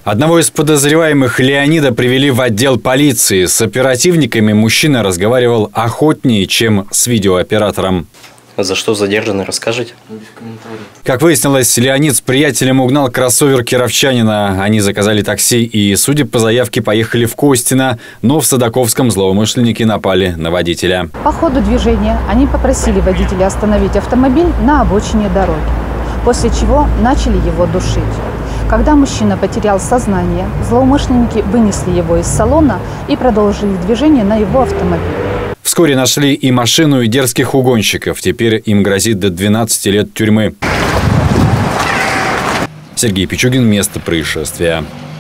Одного из подозреваемых, Леонида, привели в отдел полиции. С оперативниками мужчина разговаривал охотнее, чем с видеооператором. За что задержаны, расскажите? Как выяснилось, Леонид с приятелем угнал кроссовер кировчанина. Они заказали такси и, судя по заявке, поехали в Костино, но в Садаковском злоумышленники напали на водителя. По ходу движения они попросили водителя остановить автомобиль на обочине дороги, после чего начали его душить. Когда мужчина потерял сознание, злоумышленники вынесли его из салона и продолжили движение на его автомобиль. Вскоре нашли и машину, и дерзких угонщиков. Теперь им грозит до 12 лет тюрьмы. Сергей Пичугин. Место происшествия.